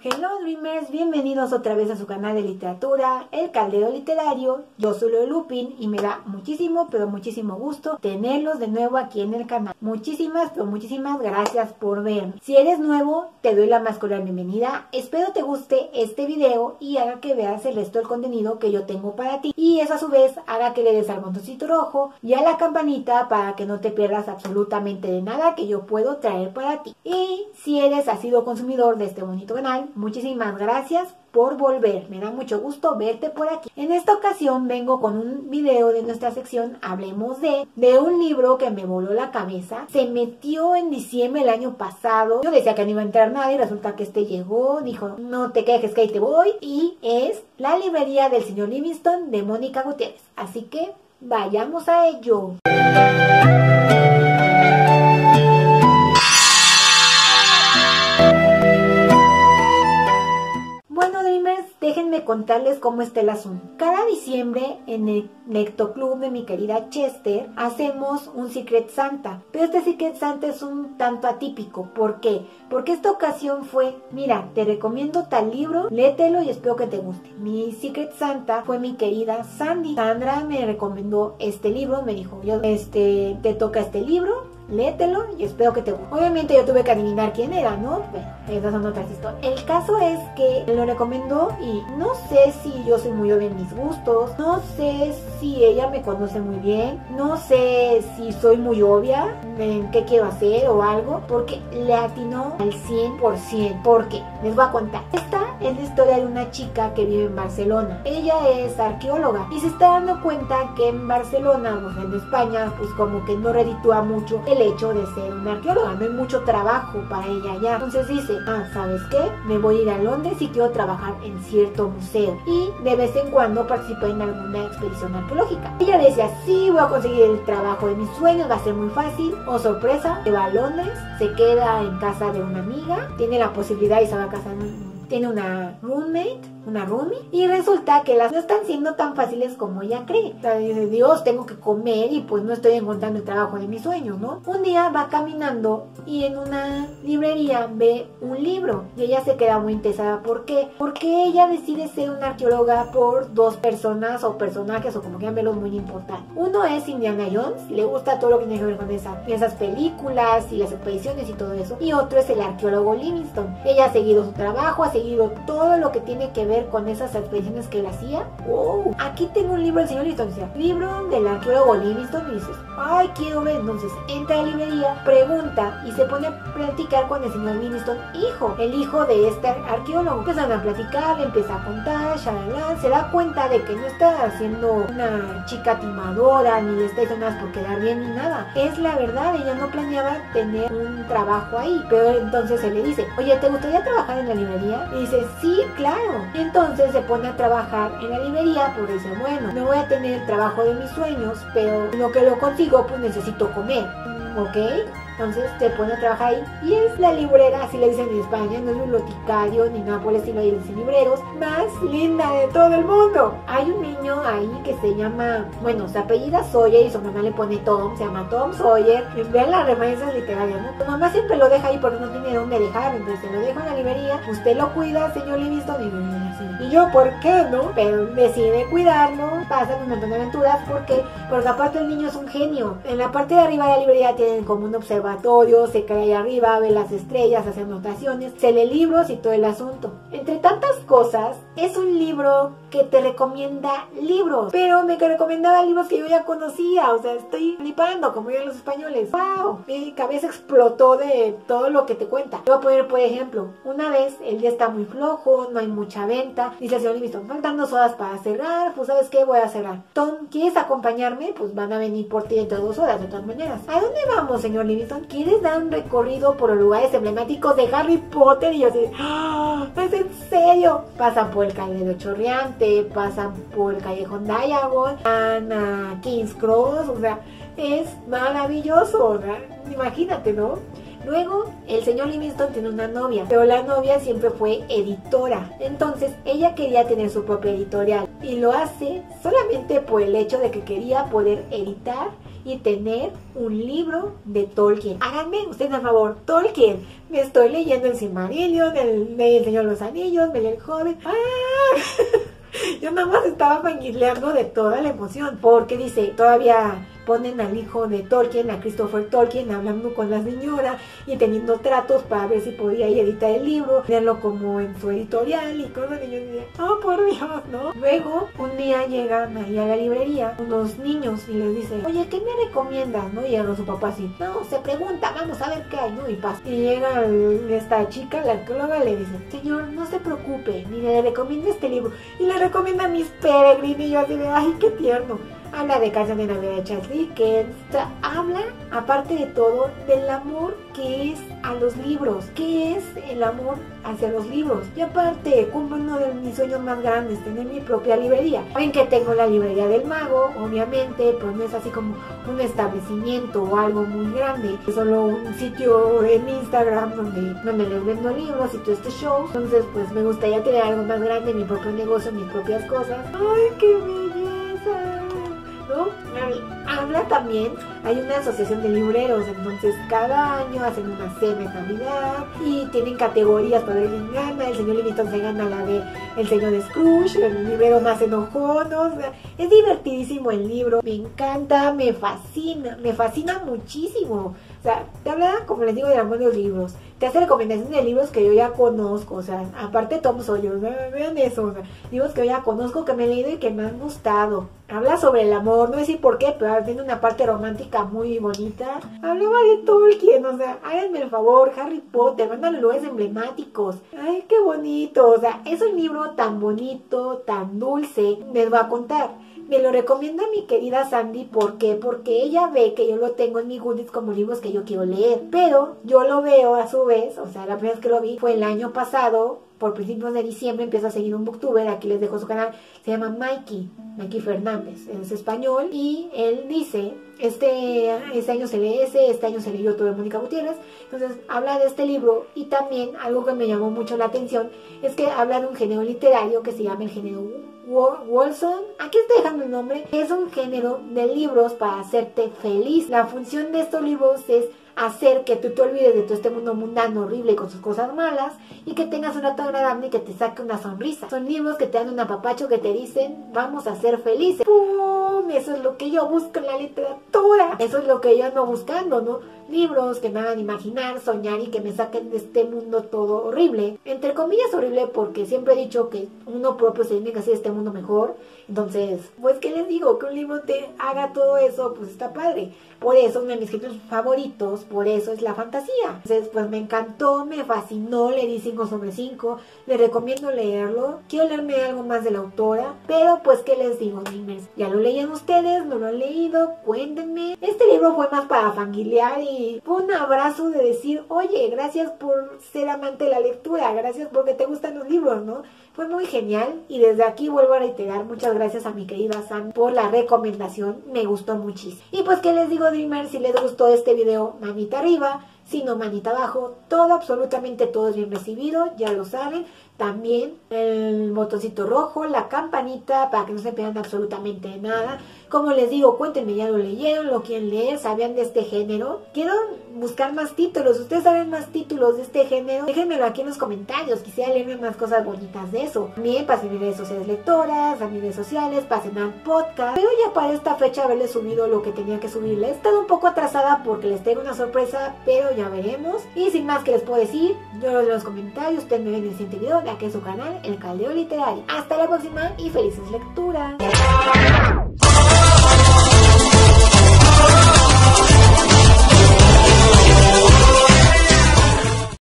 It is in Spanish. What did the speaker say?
Hello Dreamers, bienvenidos otra vez a su canal de literatura, El Caldero Literario. Yo soy Lupin y me da muchísimo, pero muchísimo gusto tenerlos de nuevo aquí en el canal. Muchísimas, pero muchísimas gracias por verme. Si eres nuevo, te doy la más cordial bienvenida. Espero te guste este video y haga que veas el resto del contenido que yo tengo para ti. Y eso a su vez haga que le des al botoncito rojo y a la campanita para que no te pierdas absolutamente de nada que yo puedo traer para ti. Y si eres asiduo consumidor de este bonito canal, muchísimas gracias por volver, me da mucho gusto verte por aquí. En esta ocasión vengo con un video de nuestra sección Hablemos de un libro que me voló la cabeza. Se metió en diciembre del año pasado. Yo decía que no iba a entrar nadie y resulta que este llegó, dijo no te quejes que ahí te voy, y es La librería del señor Livingstone de Mónica Gutiérrez. Así que vayamos a ello. Déjenme contarles cómo está el asunto. Cada diciembre en el Lectoclub de mi querida Chester hacemos un Secret Santa, pero este Secret Santa es un tanto atípico. ¿Por qué? Porque esta ocasión fue, mira, te recomiendo tal libro, léetelo y espero que te guste. Mi Secret Santa fue mi querida Sandy. Sandra me recomendó este libro, me dijo, te toca este libro, léetelo y espero que te guste. Obviamente yo tuve que adivinar quién era, ¿no? Bueno, esas son otras historias. El caso es que lo recomendó y no sé si yo soy muy obvia en mis gustos, no sé si ella me conoce muy bien, no sé si soy muy obvia en qué quiero hacer o algo, porque le atinó al 100%. ¿Por qué? Les voy a contar. Esta es la historia de una chica que vive en Barcelona. Ella es arqueóloga y se está dando cuenta que en Barcelona, pues en España, pues como que no reditúa mucho el hecho de ser una arqueóloga, no hay mucho trabajo para ella allá. Entonces dice, ¿sabes qué? Me voy a ir a Londres y quiero trabajar en cierto museo y de vez en cuando participar en alguna expedición arqueológica. Ella decía, sí, voy a conseguir el trabajo de mis sueños, va a ser muy fácil. Oh sorpresa, se va a Londres, se queda en casa de una amiga, tiene la posibilidad y se va a casar, tiene una roomie, y resulta que las no están siendo tan fáciles como ella cree. O sea, dice, Dios, tengo que comer y pues no estoy encontrando el trabajo de mis sueños, ¿no? Un día va caminando y en una librería ve un libro y ella se queda muy interesada. ¿Por qué? Porque ella decide ser una arqueóloga por dos personas o personajes o como quieran verlos muy importantes. Uno es Indiana Jones, le gusta todo lo que tiene que ver con esas películas y las expediciones y todo eso. Y otro es el arqueólogo Livingstone. Ella ha seguido su trabajo, ha seguido todo lo que tiene que ver con esas expediciones que él hacía. Aquí tengo un libro del señor Livingstone, libro del arqueólogo Livingstone, y dices, ay, quiero ver. Entonces entra a la librería, pregunta y se pone a platicar con el señor Livingstone, el hijo de este arqueólogo. Empiezan a platicar, le empieza a contar, shalala, se da cuenta de que no está haciendo una chica timadora, ni le está diciendo nada por quedar bien ni nada. Es la verdad, ella no planeaba tener un trabajo ahí, pero entonces se le dice, oye, ¿te gustaría trabajar en la librería? Y dice, sí, claro. Y entonces se pone a trabajar en la librería, porque dice, bueno, no voy a tener el trabajo de mis sueños, pero lo que lo consigo, pues necesito comer. ¿Ok? Entonces se pone a trabajar ahí y es la librera, así le dicen en España, no es bibliotecario ni nada por el estilo, ahí dicen libreros, más linda de todo el mundo. Hay un niño ahí que se llama, bueno, se apellida Sawyer y su mamá le pone Tom, se llama Tom Sawyer. Vean las referencias literarias, ¿no? Su mamá siempre lo deja ahí porque no tiene dónde dejarlo, entonces se lo deja en la librería, usted lo cuida, señor Livingstone, y yo, ¿por qué no? Pero decide cuidarlo, pasan un montón de aventuras. ¿Por qué? Porque aparte el niño es un genio. En la parte de arriba de la librería tienen como un observatorio, se cae ahí arriba, ve las estrellas, hace anotaciones, se lee libros y todo el asunto. Entre tantas cosas, es un libro que te recomienda libros, pero me recomendaba libros que yo ya conocía. O sea, estoy flipando, como digan los españoles. ¡Wow! Mi cabeza explotó de todo lo que te cuenta. Voy a poner, por ejemplo, una vez el día está muy flojo, no hay mucha venta, dice el señor Livingstone, faltan 2 horas para cerrar, pues ¿sabes qué? Voy a cerrar. Tom, ¿quieres acompañarme? Pues van a venir por ti dentro de 2 horas, de todas maneras. ¿A dónde vamos, señor Livingstone? ¿Quieres dar un recorrido por los lugares emblemáticos de Harry Potter? Y yo así, ¡ah! ¿Es en serio? Pasan por el Caldero Chorreante, pasan por el Callejón Diagon, van a King's Cross, o sea, es maravilloso, o sea, imagínate, ¿no? Luego, el señor Livingstone tiene una novia, pero la novia siempre fue editora. Entonces, ella quería tener su propia editorial y lo hace solamente por el hecho de que quería poder editar y tener un libro de Tolkien. Háganme ustedes a favor, Tolkien. Me estoy leyendo el Silmarillion, el Señor de los Anillos, me leí el Hobbit. Yo nada más estaba fangirleando de toda la emoción, porque dice, todavía ponen al hijo de Tolkien, a Christopher Tolkien, hablando con la señora y teniendo tratos para ver si podía ir a editar el libro, tenerlo como en su editorial y cosas, y yo decía, oh por Dios, ¿no? Luego, un día llegan ahí a la librería unos niños y les dicen, oye, ¿qué me recomiendas? ¿No? Y llega su papá así, no, se pregunta, vamos a ver qué hay, ¿no? Y pasa. Y llega esta chica, la arqueóloga, le dice, señor, no se preocupe, ni le recomiendo este libro. Y le recomienda Miss Peregrine, y yo así de, ay, qué tierno. Habla de Canción de Navidad de Charles Dickens. O sea, habla, aparte de todo, del amor que es a los libros. ¿Qué es el amor hacia los libros? Y aparte, cumplo uno de mis sueños más grandes, tener mi propia librería. Saben que tengo la librería del mago, obviamente, pero no es así como un establecimiento o algo muy grande. Es solo un sitio en Instagram donde les vendo libros y todo este show. Entonces, pues me gustaría tener algo más grande, mi propio negocio, mis propias cosas. ¡Ay, qué belleza! ¿No? Habla también, hay una asociación de libreros, entonces cada año hacen una cena en Navidad y tienen categorías para ver quién gana. El señor Livingston se gana la de el señor Scrooge, el librero más enojón, ¿no? O sea, es divertidísimo el libro, me encanta, me fascina muchísimo. O sea, te habla, como les digo, del amor de los libros, te hace recomendaciones de libros que yo ya conozco, o sea, aparte Tom Sawyer, ¿no? Vean eso, o sea, libros que yo ya conozco, que me he leído y que me han gustado. Habla sobre el amor, no sé por qué, pero tiene una parte romántica muy bonita. Hablaba de Tolkien, o sea, háganme el favor, Harry Potter, mandan lugares emblemáticos. Ay, qué bonito, o sea, es un libro tan bonito, tan dulce, les voy a contar. Me lo recomienda mi querida Sandy, ¿por qué? Porque ella ve que yo lo tengo en mi Goodies como libros que yo quiero leer, pero yo lo veo a su vez, o sea, la primera vez que lo vi fue el año pasado, por principios de diciembre, empiezo a seguir un booktuber, aquí les dejo su canal, se llama Mikey Fernández, es español, y él dice, este año se lee este año se leyó todo de Mónica Gutiérrez, entonces habla de este libro, y también algo que me llamó mucho la atención, es que habla de un género literario que se llama el género Wolfson, aquí estoy dejando el nombre, es un género de libros para hacerte feliz. La función de estos libros es hacer que tú te olvides de todo este mundo mundano horrible y con sus cosas malas y que tengas un rato agradable y que te saque una sonrisa. Son libros que te dan un apapacho, que te dicen vamos a ser felices. ¡Pum! Eso es lo que yo busco en la literatura, eso es lo que yo ando buscando, ¿no? Libros que me hagan imaginar, soñar y que me saquen de este mundo todo horrible, entre comillas horrible, porque siempre he dicho que uno propio se tiene que hacer este mundo mejor. Entonces, pues qué les digo, que un libro te haga todo eso, pues está padre. Por eso uno de mis escritores favoritos, por eso es la fantasía. Entonces, pues me encantó, me fascinó, le di 5/5, les recomiendo leerlo. Quiero leerme algo más de la autora, pero pues qué les digo, niñas, ya lo leían ustedes, no lo han leído, cuéntenme. Este libro fue más para fangirlear y fue un abrazo de decir, oye, gracias por ser amante de la lectura, gracias porque te gustan los libros, ¿no? Fue muy genial y desde aquí vuelvo a reiterar muchas gracias a mi querida Sam por la recomendación, me gustó muchísimo. Y pues qué les digo, Dreamers, si les gustó este video, manita arriba, si no, manita abajo, todo, absolutamente todo es bien recibido, ya lo saben. También el botoncito rojo, la campanita para que no se pierdan absolutamente nada. Como les digo, cuéntenme, ya lo leyeron, lo quieren leer, sabían de este género. Quiero buscar más títulos, ustedes saben más títulos de este género, déjenmelo aquí en los comentarios, quisiera leerme más cosas bonitas de eso. También pasen mis redes sociales lectoras, a mis redes sociales, pasen al podcast. Pero ya para esta fecha haberles subido lo que tenía que subirles. He estado un poco atrasada porque les tengo una sorpresa, pero ya veremos. Y sin más que les puedo decir, yo los leo en los comentarios, ustedes me ven en el siguiente video de aquí en su canal, El Caldero Literario. Hasta la próxima y felices lecturas.